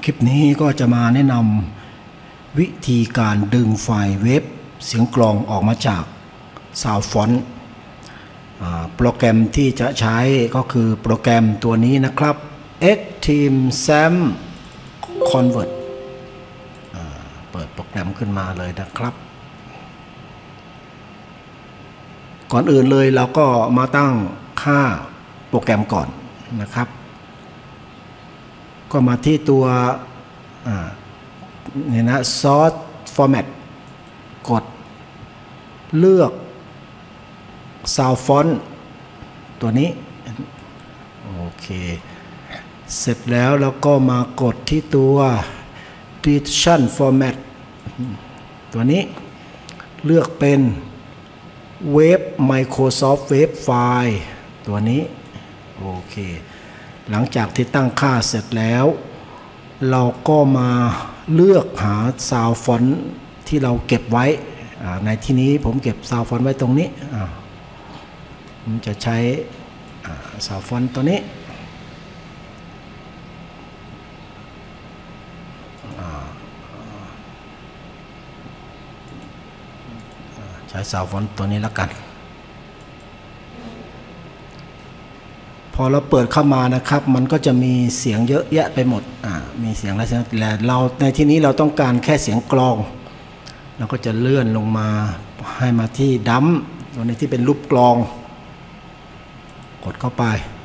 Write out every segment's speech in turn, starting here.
ลิปนี้ก็จะมาแนะนำวิธีการดึงไฟล์เวฟเสียงกลองออกมาจาก SoundFont โปรแกรมที่จะใช้ก็คือโปรแกรมตัวนี้นะครับ Xtreme Samp Convert เปิดโปรแกรมขึ้นมาเลยนะครับก่อนอื่นเลยเราก็มาตั้งค่าโปรแกรมก่อนนะครับก็มาที่ตัวนี่นะ Source Format กดเลือก SoundFont ตัวนี้โอเคเสร็จแล้วเราก็มากดที่ตัว Decision Format ตัวนี้เลือกเป็นเวฟ Microsoft Wave File ตัวนี้โอเคหลังจากที่ตั้งค่าเสร็จแล้วเราก็มาเลือกหา SoundFont ที่เราเก็บไว้ในที่นี้ผมเก็บ SoundFont ไว้ตรงนี้ผมจะใช้SoundFont ตัวนี้ใช้ SoundFont ตัวนี้แล้วกันพอเราเปิดเข้ามานะครับมันก็จะมีเสียงเยอะแยะไปหมดมีเสียงและเสียงแต่เราในที่นี้เราต้องการแค่เสียงกลองเราก็จะเลื่อนลงมาให้มาที่ดัมตัวนี้ที่เป็นรูปกลองกดเข้าไป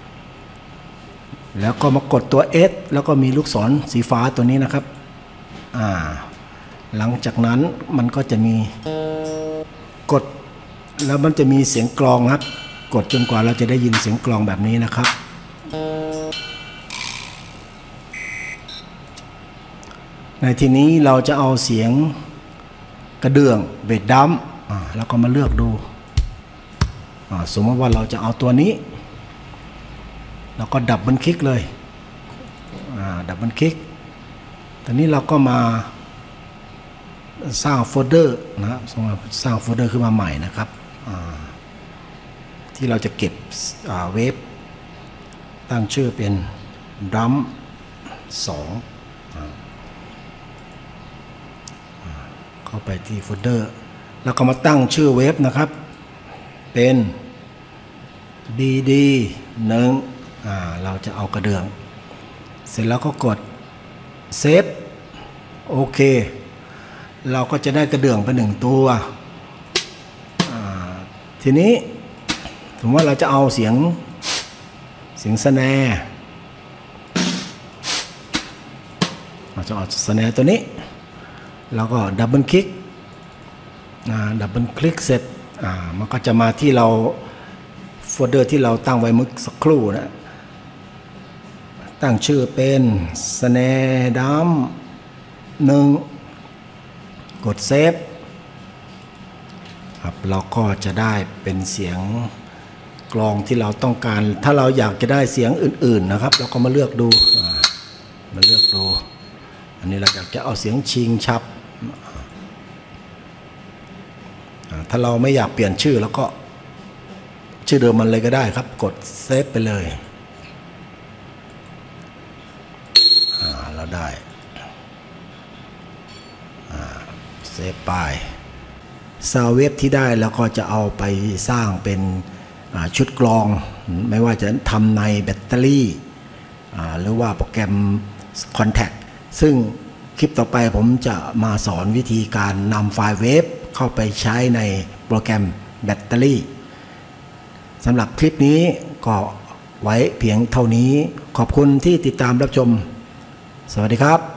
แล้วก็มากดตัว S แล้วก็มีลูกศรสีฟ้าตัวนี้นะครับหลังจากนั้นมันก็จะมีกดแล้วมันจะมีเสียงกลองครับกดจนกว่าเราจะได้ยินเสียงกลองแบบนี้นะครับในที่นี้เราจะเอาเสียงกระเดื่องเบสดัมแล้วก็มาเลือกดูสมมติว่าเราจะเอาตัวนี้เราก็ดับเบิลคลิกเลยดับเบิลคลิกตอนนี้เราก็มาสร้างโฟลเดอร์นะครับสร้างโฟลเดอร์ขึ้นมาใหม่นะครับที่เราจะเก็บเวฟตั้งชื่อเป็นดัม2เข้าไปที่โฟลเดอร์แล้วก็มาตั้งชื่อเวฟนะครับเป็น BD 1เราจะเอากระเดื่องเสร็จแล้วก็กดเซฟโอเคเราก็จะได้กระเดื่องไป1ตัวทีนี้สมมติว่าเราจะเอาเสียงสแนร์เราจะเอาสแนร์ตัวนี้แล้วก็ดับเบิลคลิกเสร็จมันก็จะมาที่เราโฟลเดอร์ที่เราตั้งไว้เมื่อสักครู่นะตั้งชื่อเป็นสแนร์ดัม1กดเซฟครับเราก็จะได้เป็นเสียงกลองที่เราต้องการถ้าเราอยากจะได้เสียงอื่นๆนะครับเราก็มาเลือกดูอันนี้เราอยากจะเอาเสียงชิงชับถ้าเราไม่อยากเปลี่ยนชื่อแล้วก็ชื่อเดิมมันเลยก็ได้ครับกดเซฟไปเลยเราได้เซฟไปซาวเวฟที่ได้แล้วก็จะเอาไปสร้างเป็นชุดกลองไม่ว่าจะทำในแบตเตอรี่หรือว่าโปรแกรม Contact ซึ่งคลิปต่อไปผมจะมาสอนวิธีการนำไฟล์เวฟเข้าไปใช้ในโปรแกรมแบตเตอรี่สำหรับคลิปนี้ก็ไว้เพียงเท่านี้ขอบคุณที่ติดตามรับชมสวัสดีครับ